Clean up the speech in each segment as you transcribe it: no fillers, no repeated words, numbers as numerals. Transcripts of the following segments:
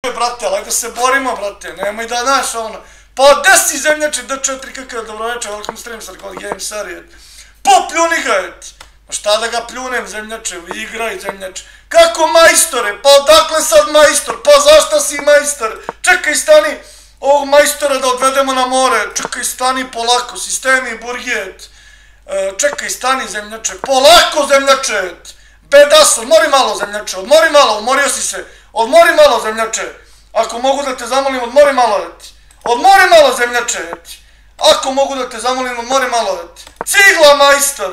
brate, ali da se borimo, brate, nemoj da naš ono. Pa gde si zemljače, D4, kakav dobroveče, welcome stream, sir, kod game serije. Popljuni ga, pa šta da ga pljunem, zemljače, igraj, zemljače. Kako majstore, pa odakle sad majstor, pa zašto si majstor? Čekaj, stani, ovog majstora da odvedemo na more, čekaj, stani polako, sistemi, burgijet. Čekaj, stani, zemljače, polako, zemljače. Bedas, odmori malo, zemljače, odmori malo, umorio si se. Odmori malo, zemljače. Ako mogu da te zamolim, odmori malo, odmori malo, zemljače. Ako mogu da te zamolim, odmori malo, cigla majstor,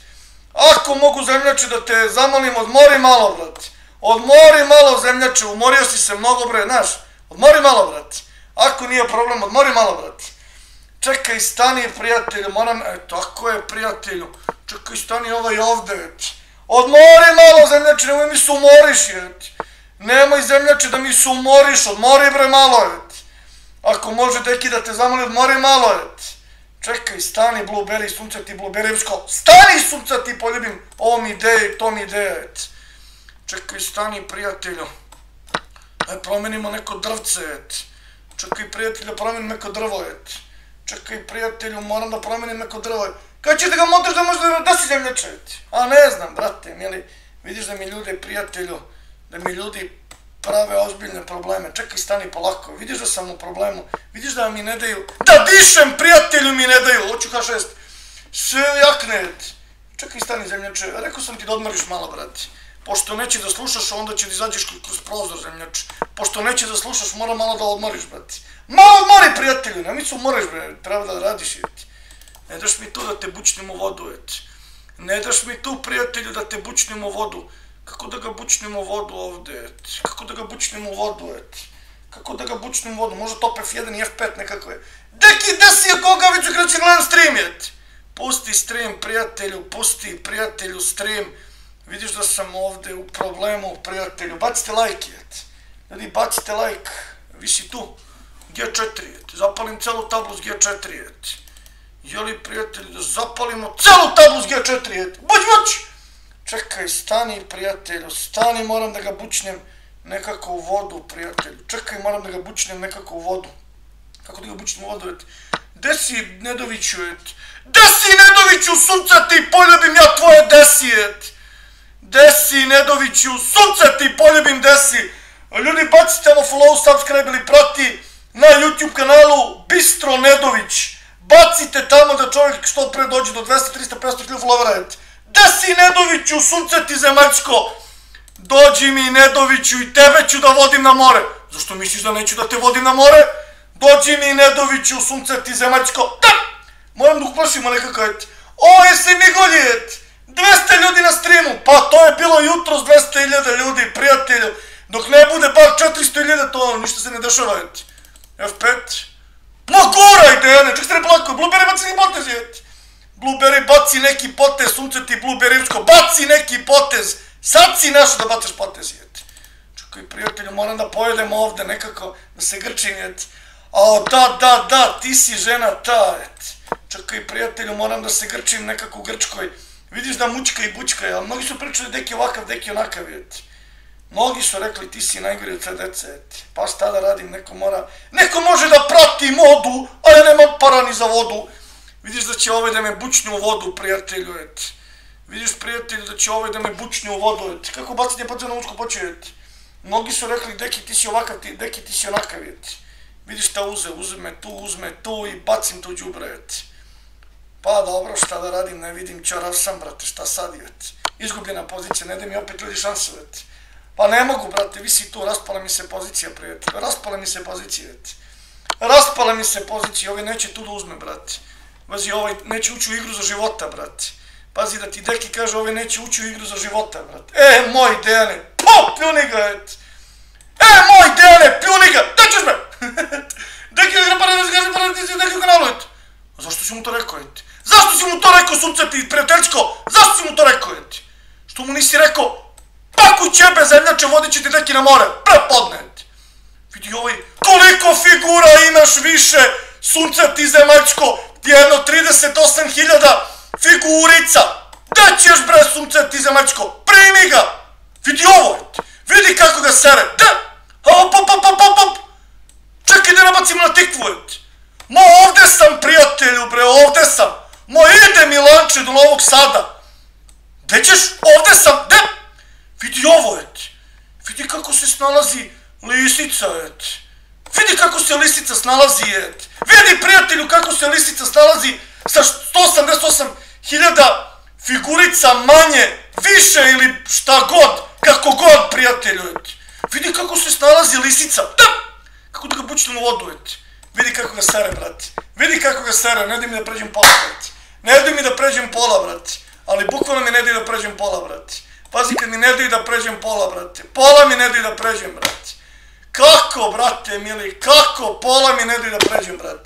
ako mogu, zemljače, da te zamolim, odmori malo, brat. Odmori malo, zemljače, umorio si se mnogo, bre, znaš. Odmori malo, brat. Ako nije problem, odmori malo, brat. Čekaj, stani, prijatelju, moram, tako je, prijatelju. Čekaj, stani ovaj ovde, odmori malo, zemljače, nemoj mi se umoriš, nemoj, zemljače, da mi se umoriš, odmori, bre, malo, ako može, deki, da te zamoli, odmori malo, čekaj, stani, blueberry, suncati, blueberry, stani, suncati, poljubim, ovo mi ideje, to mi ideje, čekaj, stani, prijatelju, promenimo neko drvce, čekaj, prijatelju, promenim neko drvo, čekaj, prijatelju, moram da promenim neko drvo, kada ćeš da ga motaš da možda da si zemljače, a ne znam, brate, mili, vidiš da mi ljude, prijatelju, da mi ljudi prave ozbiljne probleme, čekaj, stani polako, vidiš da sam u problemu, vidiš da mi ne daju, da dišem, prijatelju mi ne daju, hoću H6, sve jakne, čekaj, stani, zemljače, rekao sam ti da odmoriš malo, brate, pošto neće da slušaš, onda će da izađeš kroz prozor, zemljače, pošto neće da slušaš, mora malo da odmoriš, brate, malo odmori, prijatelju, nemoj se umoriš, bre, treba da radiš, ne daš mi tu da te bučnim u vodu, ne daš mi tu, prijatelju, da te bučnim u vodu, kako da ga bučnim u vodu ovde, kako da ga bučnim u vodu, kako da ga bučnim u vodu, možda top F1 i F5 nekako je. Deki, gde si je koga, već u kreću gledam stream, pusti stream, prijatelju, pusti, prijatelju, stream, vidiš da sam ovde u problemu, prijatelju, bacite like, ljudi, bacite like, vi si tu, G4, zapalim celu tablu s G4, jeli, prijatelju, da zapalimo celu tablu s G4, buć! Čekaj, stani, prijatelju, stani, moram da ga bučnem nekako u vodu, prijatelju. Čekaj, moram da ga bučnem nekako u vodu. Kako da ga bučnem u vodu, Gde si, Nedoviću, Gde si, Nedoviću, suncati, poljubim ja tvoje desi, Gde si, Nedoviću, suncati, poljubim desi. Ljudi, bacite ovo follow, subscribe ili prati na YouTube kanalu Bistro Nedović. Bacite tamo da čovjek što pre dođe do 200, 300, 500 hiljada followera, Gde si, Nedoviću, suncati zemaljsko? Dođi mi, Nedoviću, i tebe ću da vodim na more. Zašto misliš da neću da te vodim na more? Dođi mi, Nedoviću, suncati zemaljsko. Da! Moram da uplašimo nekako, O, jesi Migolji, 200 ljudi na streamu. Pa to je bilo jutro s 200.000 ljudi, prijatelju. Dok ne bude bar 400.000, to ništa se ne dešava, F5. Ma guraj, Dejane, ček se ne plako, blueberry baci neki potez, Blueberry baci neki potez, suncati blueberryvsko, baci neki potez, sad si našao da bacaš potez, Čekaj, prijatelju, moram da pojedem ovde nekako, da se grčim, A, da, ti si žena ta, Čekaj, prijatelju, moram da se grčim nekako u Grčkoj, vidiš da mučka i bučka, ali mnogi su pričali deki ovakav, deki onakav, Mnogi su rekli ti si najgori od sve dece, pa šta da radim, neko može da prati modu, a ja nemam para ni za vodu. Vidiš da će ovaj da me bučne u vodu, prijatelju, Vidiš, prijatelju, da će ovaj da me bučne u vodu, Kako bacanje pa na mučku počeo, Mnogi su rekli, deki ti si ovakav, deki ti si onakav, Vidiš šta uzme tu i bacim tu đubre, Pa dobro, šta da radim, ne vidim, čorav sam, brate, šta sad, Izgubljena pozicija, ne daj mi opet ljudi šansu, Pa ne mogu, brate, vi si tu, raspala mi se pozicija, prijatelj, raspala mi se pozicija, ovaj neće tu da uzme, brate. Pazi, ovaj neće ući u igru za života, brate. Pazi da ti deki kaže, ovaj neće ući u igru za života, brate. Moj Dejane, pljuni ga, moj Dejane, pljuni ga, da ćeš me! Deki ne gre deki u kanalu, Zašto si mu to rekao, Zašto si mu to rekao, suncati, prijateljsko? Zašto si mu to rekao, Što mu nisi rekao? Pakuj ćebe, zemljače, vodit će ti deki na more, prepodne, Vidi ovaj, koliko figura imaš više, suncati zemaljsko, jedno 38.000 figurica. Da ćeš, bre, suncati zemaljsko, primi ga. Vidi ovo, vidi kako ga sere, da. na tikvu, et. Ma ovde sam, prijatelju, bre, ovde sam. Ma ide Milanče do Novog Sada. Gde ćeš? Ovde sam, gde? Vidi ovo, et. Vidi kako se snalazi lisica, et. Vidi kako se lisica snalazi, et. Vidi, prijatelju, kako se lisica snalazi sa 188.000 figurica manje, više ili šta god, kako god, prijatelju, et. Vidi kako se snalazi lisica. Da! Kako da ga bučnem u vodu, et. Vidi kako ga sere, brate. Vidi kako ga sere, ne daj mi da pređem pola, brate. Ne daj mi da pređem pola, brate. Ali bukvalno mi ne daj da pređem pola, brate. Pazi kad mi ne daj da pređem pola, brate. Pola mi ne daj da pređem, brate. Kako, brate, mili, kako pola mi ne daj da pređem, brate.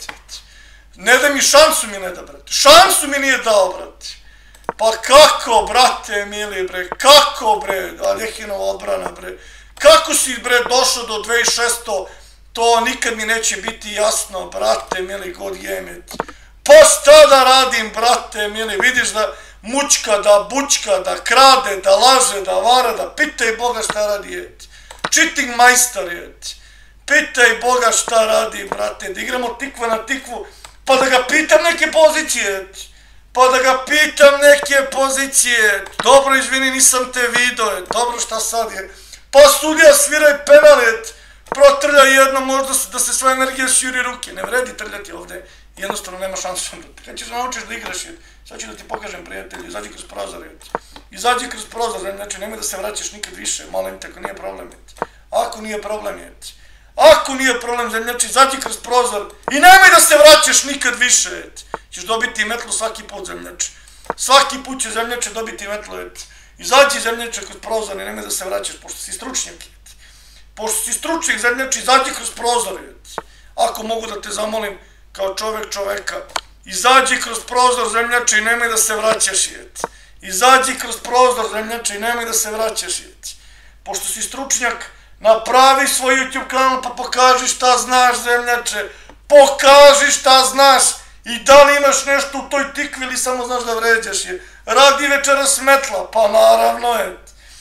Ne da mi šansu mi ne da, brate. Šansu mi nije dao, brate. Pa kako, brate, mili, bre, kako, bre, Aljehinova odbrana, bre. Kako si, bre, došao do 2600, to nikad mi neće biti jasno, brate, mili, god jemet. Pa šta da radim, brate, mili, vidiš da mučka, da bučka, da krade, da laže, da vara, da pitaj Boga šta radi, et. Cheating majstor, et. Pitaj Boga šta radi, brate, da igramo tikva na tikvu, pa da ga pitam neke pozicije, et. Pa da ga pitam neke pozicije, et. Dobro, izvini, nisam te vidio, et. Dobro, šta sad je? Pa sudija sviraj penal, et. Protrlja jedno, možda da se sva energija širi ruke. Ne vredi trljati ovde, jednostavno nema šansu. Kad ćeš naučiš da igraš, et. Sad ću da ti pokažem, prijatelji, izađi kroz prozor, et. Izađi kroz prozor, znači nemoj da se vraćaš nikad više, molim te, ako nije problem, et. Ako nije problem, et. Ako nije problem, zemljači, izađi kroz prozor i nemoj da se vraćaš nikad više, et. Ćeš dobiti metlu svaki put, zemljači. Svaki put će zemljače dobiti metlu, et. Izađi, zemljače, kroz prozor i nemoj da se vraćaš, pošto si stručnjak, et. Pošto si stručnjak, zemljači, izađi kroz prozor, et. Ako mogu da te zamolim, kao čovek čoveka, izađi kroz prozor, zemljače, i nemoj da se vraćaš, et. Izađi kroz prozor, zemljače, i nemoj da se vraćaš, et. Pošto si stručnjak, napravi svoj YouTube kanal pa pokaži šta znaš, zemljače. Pokaži šta znaš i da li imaš nešto u toj tikvi ili samo znaš da vređaš je. Radi večeras metla, pa naravno, et.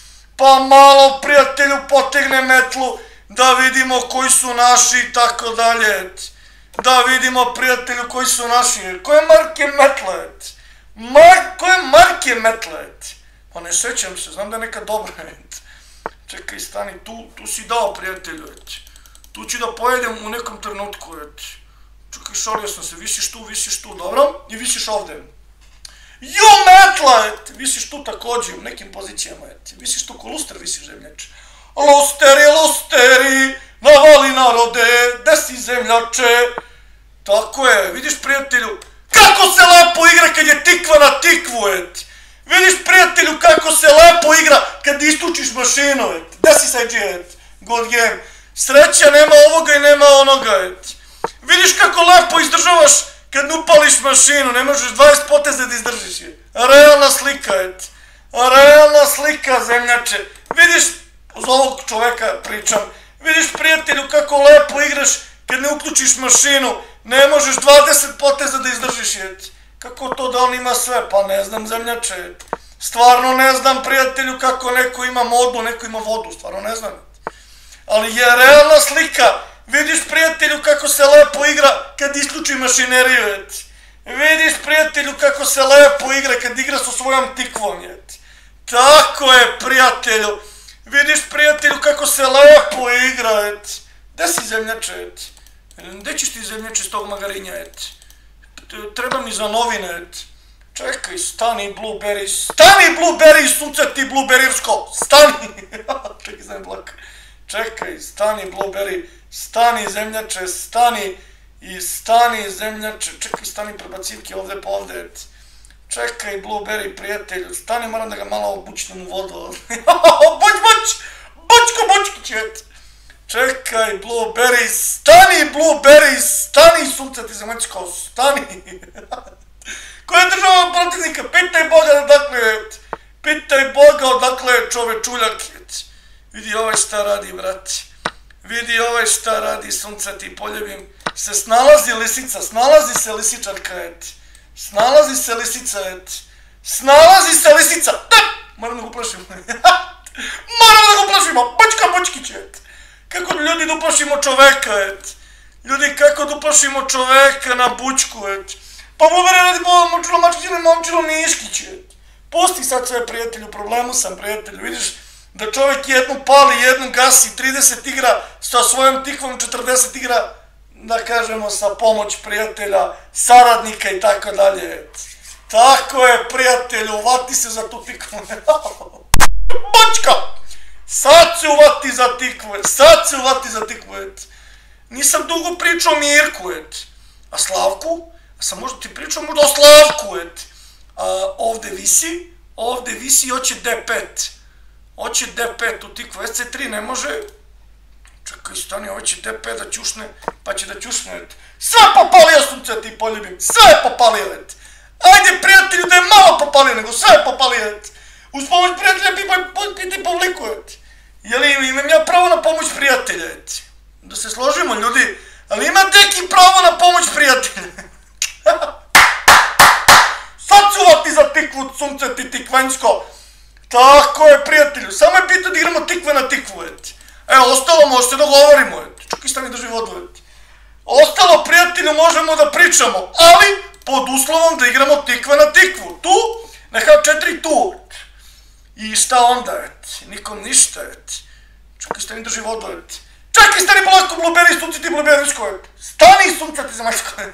Pa malo, prijatelju, potegne metlu da vidimo koji su naši i tako dalje, et. Da vidimo, prijatelju, koji su naši, et. Koje marke metla, et. Koje marke metla, et. Pa ne sećam se, znam da je neka dobra, et. Čekaj, stani, tu si dao, prijatelju, et. Tu ću da pojedem u nekom trenutku, et. Čekaj, šalio sam se, visiš tu, dobro? I visiš ovde. Ju, metla, et. Visiš tu takođe, u nekim pozicijama, et. Visiš tu ko luster, visiš, zemljače. Lusteri, navali narode, gde si, zemljače? Tako je, vidiš, prijatelju, kako se lepo igra kad je tikva na tikvu, et. Vidiš, prijatelju, kako se lepo igra kad istučiš mašinu, et. Gde si sad, et? God game. Sreća, nema ovoga i nema onoga, et. Vidiš kako lepo izdržavaš kad upališ mašinu, ne možeš 20 poteza da izdržiš je. Realna slika, et. Realna slika, zemljače. Vidiš, uz ovog čoveka pričam, vidiš, prijatelju, kako lepo igraš kad ne uključiš mašinu, ne možeš 20 poteza da izdržiš, et. Kako to da on ima sve? Pa ne znam, zemljače, et. Stvarno ne znam, prijatelju, kako neko ima modu, neko ima vodu, stvarno ne znam, et. Ali je realna slika. Vidiš, prijatelju, kako se lepo igra kad isključi mašineriju, et. Vidiš, prijatelju, kako se lepo igra kad igra sa svojom tikvom, et. Tako je, prijatelju. Vidiš, prijatelju, kako se lepo igra, et. Gde si, zemljače, et? Gde ćeš ti, zemljače, s tog magarinja, et? Treba mi za novine, et. Čekaj, stani, Blueberry, suncati Blueberryvsko, stani. Čekaj, znam blaka. Čekaj, stani, Blueberry, stani, zemljače, stani. I stani, zemljače, čekaj, stani, prebacivke ovde pa ovde, et. Čekaj, Blueberry, prijatelju, stani, moram da ga malo obučnem u vodu. Bučkić, et. Čekaj, Blueberry, stani, suncati zemaljsko, stani. Koja je država protivnika? Pitaj Boga odakle, et. Pitaj Boga odakle je čovečuljak, et. Vidi ovaj šta radi, brate. Vidi ovaj šta radi, suncati, poljubim. Se snalazi lisica, snalazi se lisičarka, et. Snalazi se lisica, et. Snalazi se lisica. Moram da ga uplašimo. Bučkić, et. Kako ljudi da uplašimo čoveka, et. Ljudi, kako da uplašimo čoveka na bučku, et. Pa Bluberi radi po momčilo Mačkić ili momčilo Miškić, et. Pusti sad sve, prijatelju, u problemu sam, prijatelju, vidiš da čovek jednu pali, jednu gasi, 30 igra sa svojom tikvom, 40 igra, da kažemo, sa pomoć prijatelja, saradnika i tako dalje, et. Tako je, prijatelju, uvati se za tu tikvu. Bočka! Sad se uvati za tikvu, et. Nisam dugo pričao o Mirku, et. A Slavku? A sam možda ti pričao možda o Slavku, et. Ovde visi i hoće D5. Hoće D5 u tikvu, SC3 ne može. Čekaj, stani, hoće D5 da ćušne, pa će da ćušne, et. Sve popalio sunce ti poljubim, sve popalio, et. Ajde, prijatelju, da je malo popalio, nego sve popalio, et. Uz pomoć prijatelja piti povliku, et. Jeli imam ja pravo na pomoć prijatelja, et. Da se složimo, ljudi, ali ima Deki pravo na pomoć prijatelja. Sad ću uvati za tikvu, sunce ti tikvanjsko. Tako je, prijatelju, samo je bitno da igramo tikve na tikvu, et. Evo, ostalo možete da govorimo, et. Čekaj, stani drži vodu, et. Ostalo, prijatelju, možemo da pričamo, ali pod uslovom da igramo tikve na tikvu. Tu, neka 4 tu, et. I šta onda, et. Nikom ništa, et. Čekaj, stani drži vodu, et. Čekaj, stani polako, Bluberi, sunce ti Bluberivsko, et. Stani, sunce ti zemaljsko, et.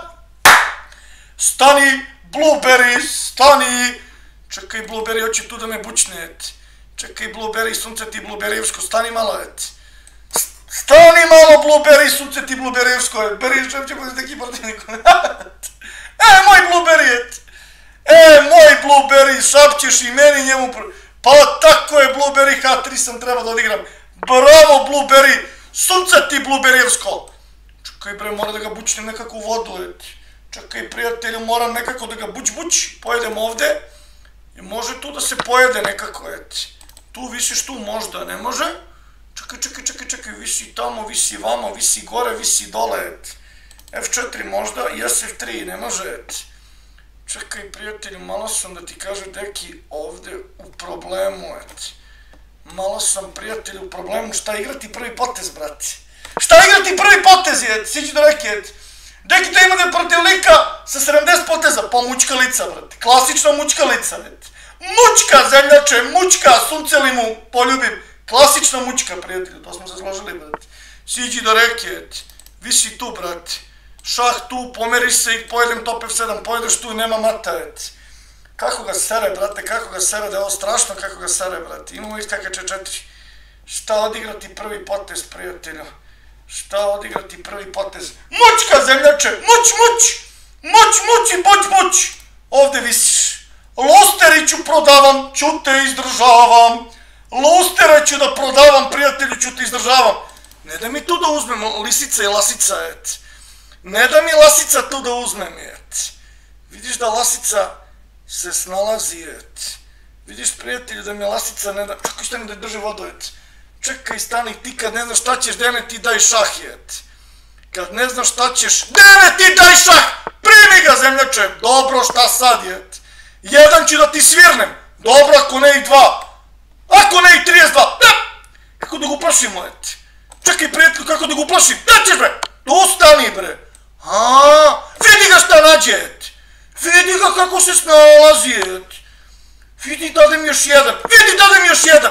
Stani, Bluberi, stani. Čekaj, Bluberi, hoće tu da me bučne, et. Čekaj, Bluberi, sunce ti Bluberivsko, stani malo, et. Stani malo, Bluberi, sunce ti Bluberivsko, et. Beri, šepće bude neki protivniku. Moj Bluberi, et. Moj Bluberi, šapćeš i meni njemu. Pa tako je, Bluberi, H3 sam treba da odigram. Bravo, Bluberi, sunce ti Bluberivsko. Čekaj, bre, mora da ga bučnem nekako u vodu, et. Čekaj, prijatelju, moram nekako da ga buć, pojedem ovde. I može tu da se pojede nekako, et. Tu visiš tu, možda, ne može. Čekaj, visi tamo, visi vamo, visi gore, visi dole, et. F4 možda i SF3, ne može, et. Čekaj, prijatelju, malo sam da ti kažem, Deki, ovde u problemu, et. Malo sam, prijatelju, u problemu, šta igrati prvi potez, brate? Šta igrati prvi potez, et, siđi do reke, et. Deki, da imate protiv lika sa 70 poteza, pa mučka lica, brate, klasična mučka lica, et. Mučka, zemljače, mučka, sunce li mu poljubim, klasična mučka, prijatelju, to smo se složili, brate. Siđi do reke, et, visi tu, brate. Šah tu, pomeriš se i pojedem top F7, pojedeš tu i nema mata, et. Kako ga sere, brate, kako ga sere, da je ovo strašno kako ga sere, brate. Imamo HKC4. Šta odigrati prvi potez, prijatelju? Šta odigrati prvi potez? Mučka, zemljače, muč i buć. Ovde visiš. Lusteriću prodavam, ću te izdržavam. Lustere ću da prodavam, prijatelju, ću te izdržavam. Ne da mi tu da uzmem lisica i lasica, et. Ne da mi lasica tu da uzmem, et. Vidiš da lasica se snalazi, et. Vidiš, prijatelju, da mi lasica ne da... Čekaj, šta mi da drži vodu, et. Čekaj, stani, ti kad ne znaš šta ćeš, dene ti daj šah, et. Kad ne znaš šta ćeš, dene ti daj šah! Primi ga, zemljače! Dobro, šta sad, et. Jedan ću da ti svirnem. Dobro, ako ne i dva. Ako ne i 32. Kako da ga uplašimo, et. Čekaj, prijatelju, kako da ga uplašim. Nećeš, bre! Tu stani, bre. Vidi ga šta nađe, et. Vidi ga kako se snalazi, et. Vidi, dadem još jedan.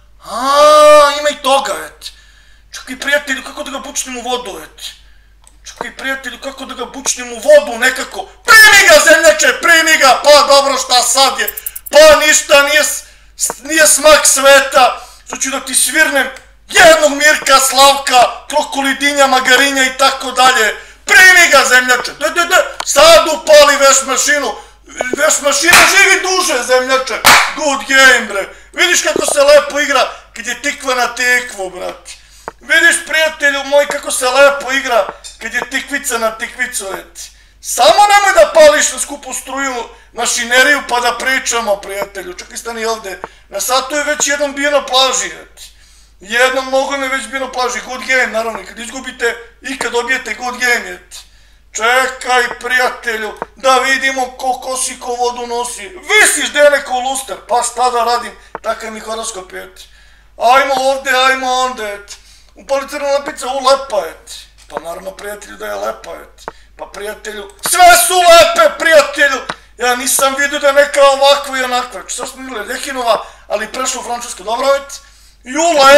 Ima i toga, et. Čekaj, prijatelju, kako da ga bučnem u vodu, et. Čekaj, prijatelju, kako da ga bučnem u vodu nekako. Primi ga, zemljače, primi ga. Pa dobro, šta sad je. Pa ništa, nije smak sveta. Što ću da ti svirnem jednog Mirka, Slavka, Krokolidinja, Magarinja i tako dalje. Primi ga, zemljače. Sad upali veš mašinu, živi duže, zemljače. Good game, bre. Vidiš kako se lepo igra kad je tikva na tikvu, brate. Vidiš, prijatelju moj, kako se lepo igra kad je tikvica na tikvicu, et. Samo nemoj da pališ na skupu struju mašineriju pa da pričamo, prijatelju. Čekaj, stani ovde. Na satu je već jednom bio na plaži, et. Jednom mnogom je već bio na plaži. Good game, naravno. Kad izgubite i kad dobijete good game, et. Čekaj, prijatelju, da vidimo ko kosi, ko vodu nosi. Visiš da je neko luster, pa šta da radim, takav mi horoskop, et. Ajmo ovde, ajmo onda, et. Upali crna lapica, lepa, et. Pa naravno prijatelju da je lepa, pa prijatelju, sve su lepe prijatelju, ja nisam vidio da je neka ovakva i onakva, što smo vidjeli Ljehinova, ali prešlo u Francusku, dobro, ju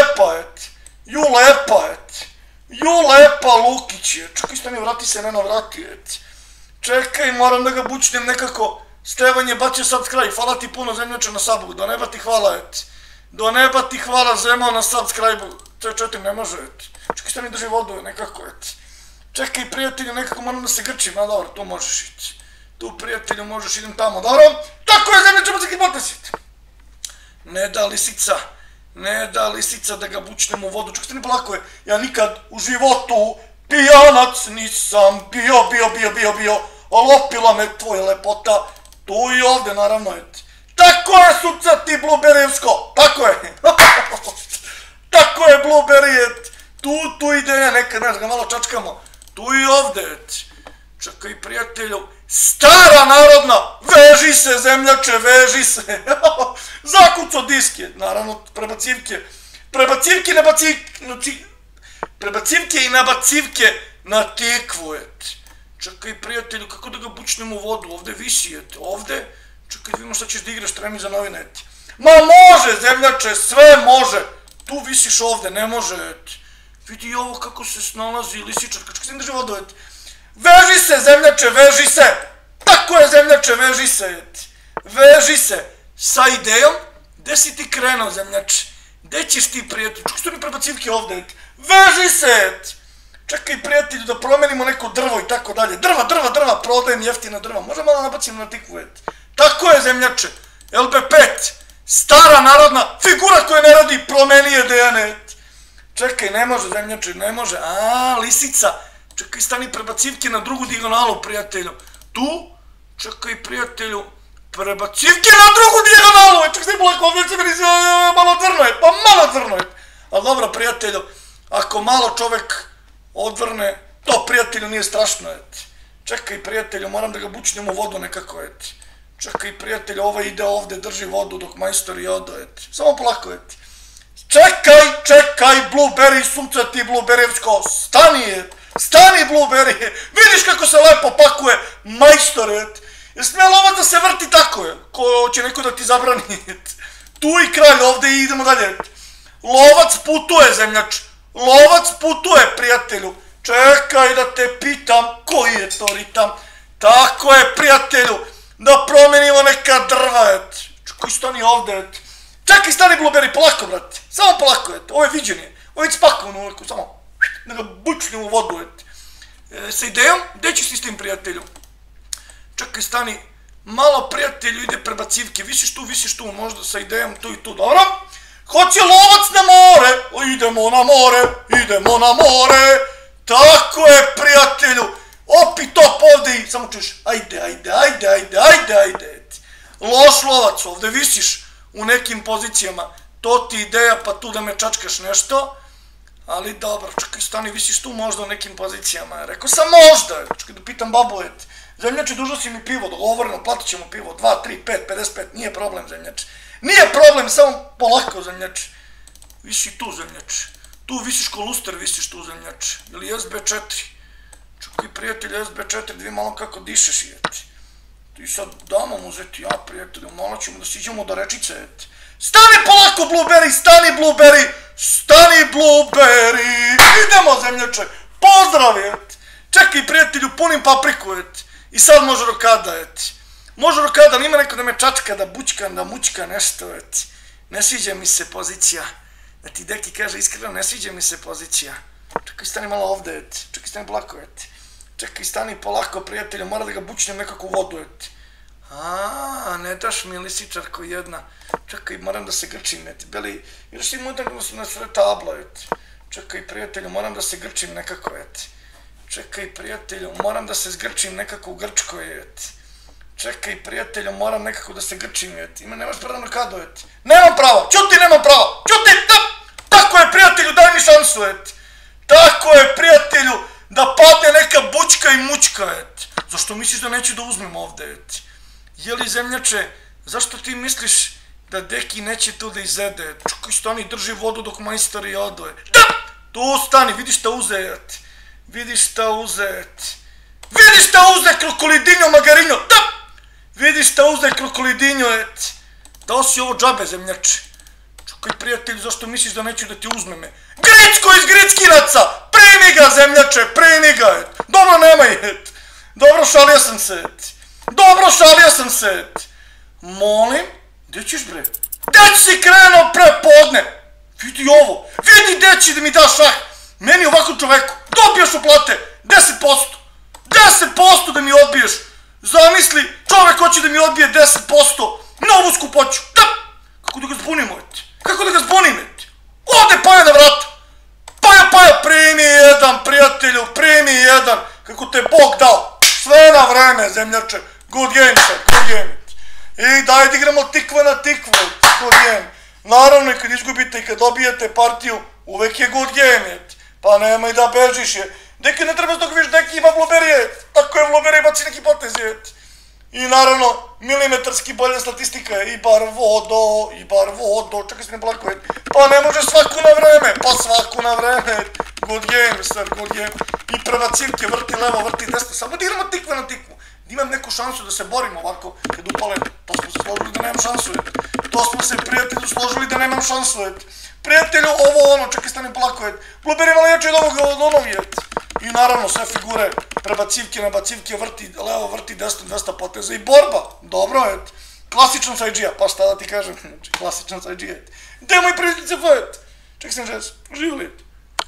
lepa Lukić je, čekaj stani, vrati se, Neno, vrati, čekaj, moram da ga bučnem nekako, Stevan je bacio subscribe, hvala ti puno zemljače na subu, do neba ti hvala, do neba ti hvala Zemo na subscribe-u, C4 ne može, čekaj stani, drži vodu, nekako, čekaj prijatelju, nekako moram da se grčim, a dobro, tu možeš ići, tu prijatelju možeš, idem tamo, dobro, tako je zemljače, pa se kipotesit, ne da lisica da ga bučnem u vodu, čekaj stani, polako je, ja nikad u životu pijanac nisam bio, olopila me tvoja lepota, tu i ovde, naravno, tako je, sucati blueberryevsko, tako je, tako je, blueberry, tu ide, nekad, ne, da ga malo čačkamo, tu i ovde, čekaj, prijatelju, stara narodna, veži se, zemljače, veži se, zakuco diske, naravno, prebacivke i nabacivke na tikvu, čekaj, prijatelju, kako da ga bučnem u vodu, ovde visi, ovde, čekaj, vidimo šta ćeš da igraš, tremi za novine, ma može, zemljače, sve može, tu visiš ovde, ne može, vidi ovo kako se snalazi lisičarka, čekaj, sam drži vodu, veži se, zemljače, veži se, tako je, zemljače, veži se, sa idejom, gde si ti krenuo, zemljače, gde ćeš ti, prijatelju, čekaj, što mi prebacivke ovde, veži se, čekaj, prijatelju, da promenimo neko drvo i tako dalje, drva, prodajem jeftina drva, možda malo nabacim na tikvu, tako je, zemljače, LB5, stara narodna figura koja ne radi, promeni je DNA, čekaj, ne može, zemljače, ne može, lisica, čekaj, stani, prebacivke na drugu dijagonalu, prijatelju, tu, čekaj, prijatelju, prebacivke na drugu dijagonalu, čekaj, stani, polako, ovdje se meni malo crno je, ali dobro, prijatelju, ako malo čovek odvrne, to, prijatelju, nije strašno, čekaj, prijatelju, moram da ga bučnem u vodu nekako, čekaj, prijatelju, ovaj ide ovde, drži vodu dok majstor i odo, samo polako, čekaj, blueberry, suncati blueberryevsko, stani blueberry, vidiš kako se lepo pakuje majstor, jer smije lovac da se vrti tako, ko će neko da ti zabrani, tu i kralj, ovde i idemo dalje, lovac putuje, zemljač, lovac putuje, prijatelju, čekaj da te pitam koji je to ritam, tako je, prijatelju, da promenimo neka drva, čekaj, stani ovde, čekaj, stani blueberry, polako, brate, samo polako, ovo je viđenje, ovo je spakovano, samo, da ga bučnem u vodu, sa idejom, gde ćeš ti s tim, prijatelju, čekaj, stani, malo, prijatelju, ide prebacivke, visiš tu, možda sa idejom, tu i tu, dobro, hoće lovac na more, idemo na more, tako je, prijatelju, opi top ovde i samo čuješ, ajde, loš lovac, ovde visiš u nekim pozicijama, to ti ideja, pa tu da me čačkaš nešto, ali dobro, čekaj, stani, visiš tu možda u nekim pozicijama, rekao sam možda, čekaj da pitam babu, zemljače, dužno si mi pivo, dogovoreno, platit ćemo pivo, 2, 3, 5, 55, nije problem, zemljače, nije problem, samo polako, zemljače, visi tu, zemljače, tu visiš ko luster, visiš tu, zemljače, ili SB4, čekaj, prijatelj, SB4, da vi malo kako dišeš, ti sad damo mu uzeti, ja, prijatelju, malo ćemo da siđemo do rečice, stani polako, stani, blueberry, idemo, zemljače, pozdrav, čekaj, prijatelju, punim papriku, i sad može rokada, ali ima neko da me čačka, da bučka, da mučka, nešto, ne sviđa mi se pozicija, da ti deki kaže iskreno, ne sviđa mi se pozicija, čekaj, stani malo ovde, čekaj, stani polako, čekaj, stani polako, prijatelju, mora da ga bučnem nekako u vodu, ne daš mi lisičarko jedna, čekaj, moram da se grčim, beli, još si mutak na sve tablo, čekaj, prijatelju, moram da se grčim nekako, čekaj, prijatelju, moram da se zgrčim nekako u Grčkoj, čekaj, prijatelju, moram nekako da se grčim, nemaš predano kado, nemam pravo, čuti, tako je, prijatelju, daj mi šansu, tako je, prijatelju, da padne neka bučka i mučka, zašto misliš da neću da uzmem ovde, jeli, zemljače, zašto ti misliš da deki neće tu da izede, čekaj, stani, drži vodu dok majstori odo, da, tu stani, vidiš šta uze, Vidi šta uzet. Vidi šta uzet, krokolidinjo, magarinjo, tap! Vidi šta uzet, krokolidinjo, et. Dao si ovo džabe, zemljače. Čekaj, prijatelju, zašto misliš da neću da ti uzme me? Gricko iz Grickinaca! Primi ga, zemljače, primi ga, et. Dobro, nemaj, et. Dobro, šalio sam se, et. Dobro, šalio sam se, et. Molim, gdje ćeš, bre? Gdje si krenuo prepodne? Vidi ovo, vidi gdje će da mi daš šah. Meni ovako čoveku, dobiješ uplate 10%. 10% da mi odbiješ. Zamisli, čovek hoće da mi odbije 10% na ovu skupoću. Da! Kako da ga zbunimo, et? Kako da ga zbunim, et? Ode Paja na vrata. Paja, primi jedan, prijatelju, primi jedan. Kako te Bog dao. Sve na vreme, zemljače. Good game, sad, good game. I daj da igramo tikva na tikvu, good game. Naravno, i kad izgubite i kad dobijete partiju, uvek je good game, et. Pa nemoj da bežiš je. Deki ne treba dok viš, deki ima vloberije. Tako je vloberije, baci neki potez, et. I naravno, milimetarski bolja statistika je i bar vodo, čekaj se ne plako, et. Pa ne može svaku na vreme, pa svaku na vreme, et. Good game, sir, good game. I prebacivke, vrti levo, vrti desno, samo da igramo tikva na tikvu. Da imam neku šansu da se borimo ovako, kad upalem. To smo se složili da nemam šansu, et. To smo se, prijatelju, složili da nemam šansu, et. Prijatelju, ovo ono, čekaj stani plako, et. Blueberry malo jače od onovi, et. I naravno, sve figure, prebacivke, nabacivke, vrti levo, vrti desno, 200 poteza i borba. Dobro, et. Klasičan sajđija, pa šta da ti kažem, klasičan sajđija, et. Gde moj prijatelj se fo, et. Čekaj sam žes, živli, et.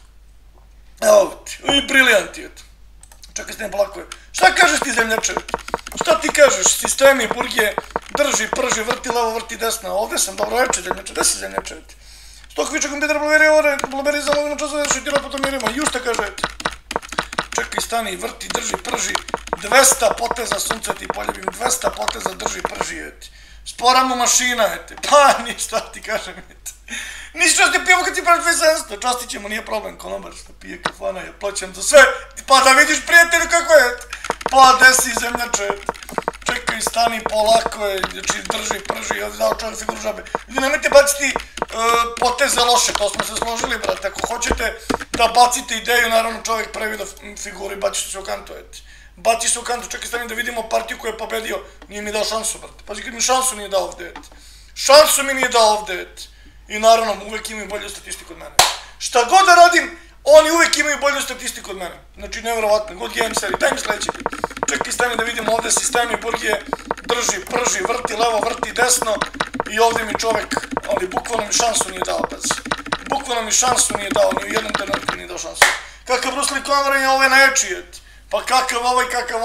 Evo ti, i briljanti, et. Čekaj stani plako, et. Šta kažeš ti, zemljače? Šta ti kažeš? Sistemi, burgije, drži, prži, vrti levo, vrti desno. Ovdje sam, dobro reče, zemljače, gde si zemljače? Stok viče kompjuter, Blueberry za lovinu časove, šutira po tom mirima. Ju šta kaže? Čekaj, stani, vrti, drži, prži. 200 poteza, sunce ti poljubim. 200 poteza, drži, prži, eti. Spora mu mašina, eti. Pa, ništa ti kažem, eti. Nisi časti pijemo kad ti pravi 2700, častit ćemo, nije problem, konobar što pije kafana, ja plaćam za sve, pa da vidiš prijatelju kako je, pa desi zemljače, čekaj, stani, polako je, znači drži, prži, ovdje dao čovjek figuru žabe, ljudi nemojte baciti poteze loše, to smo se složili, brate, ako hoćete da bacite ideju, naravno čovjek previda figuru i baci se u kantu, baci se u kantu, čekaj, stani da vidimo partiju koju je pobedio, nije mi dao šansu, brate, pazi kad mi šansu nije dao ovdje, šansu mi nije dao ovdje, i naravno, uvek imaju bolju statistiku od mene. Šta god da radim, oni uvek imaju bolju statistiku od mene. Znači, nevjerovatno, god game seri, daj mi sledeći. Čekaj, stani da vidimo ovdje sistemi burgije, drži, prži, vrti levo, vrti desno i ovdje mi čovek, ali bukvalno mi šansu nije dao, pazi. Bukvalno mi šansu nije dao, ni u jednom trenutku nije dao šansu. Kakav Bruce Lee Conor je ovaj najjači, pa kakav ovaj, kakav